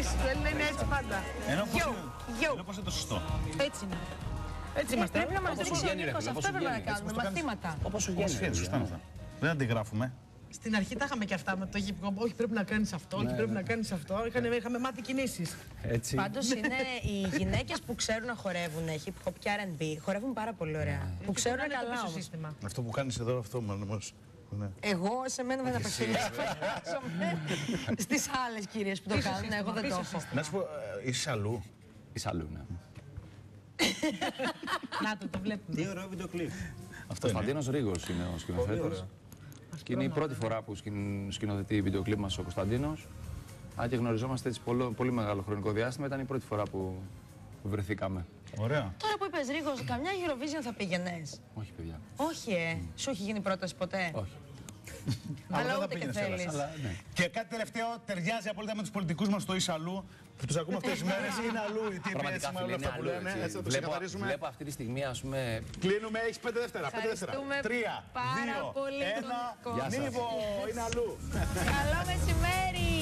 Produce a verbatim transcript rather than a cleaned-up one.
κινήσεις του Έλληνα είναι έτσι πάντα. Ενώ πώς είναι το σωστό. Έτσι είναι. Έτσι είμαστε. Πρέπει να μας δείξει ο Νίκος, αυτό πρέπει να κάνουμε, μαθήματα. Όπως σου βγαίνει, σωστά είναι αυτά. Δεν αντιγράφουμε. Στην αρχή τα είχαμε και αυτά με το hip hop. Όχι, πρέπει να κάνεις αυτό, όχι, πρέπει να κάνεις αυτό. Είχαμε μάθει κινήσεις. Πάντως είναι οι γυναίκες που ξέρουν να χορεύουν hip hop και αρ εντ μπι, χορεύουν πάρα πολύ ωραία. Που ξέρουν καλά όμως. Αυτό που κάνεις εδώ, αυτό όμως. Εγώ σε μένα δεν απευθύνεσαι. Στις άλλες κυρίες που το κάνουν, εγώ δεν το έχω. Να σου πω, είσαι αλλού. Είσαι αλλού, ναι. Να το, το βλέπουμε. Τι ωραίο βίντεο κλιπ. Ο Κωνσταντίνος Ρίγος είναι ο σκηνοθέτης. Και είναι η πρώτη φορά που σκηνοθετεί βίντεο κλιπ μας ο Κωνσταντίνος. Αν και γνωριζόμαστε έτσι πολύ, πολύ μεγάλο χρονικό διάστημα, ήταν η πρώτη φορά που βρεθήκαμε. Ωραία. Τώρα που είπες Ρίγος, καμιά Eurovision θα πήγαινες? Όχι, παιδιά. Όχι, ε. Σου έχει γίνει πρόταση ποτέ? Όχι. Αλλά ούτε και θέλεις. Και κάτι τελευταίο, ταιριάζει απόλυτα με τους πολιτικούς μας στο Ισαλού, που τους ακούμε αυτές τις μέρες. Είναι αλλού οι τύποι έτσι με όλα αυτά που λένε. Έτσι θα το ξεκαθαρίσουμε. Βλέπω αυτή τη στιγμή, ας πούμε... Κλείνουμε, έχεις πέντε δεύτερα. Τρία, δύο, ένα. Νίβο, είναι αλλού. Καλό μεσημέρι.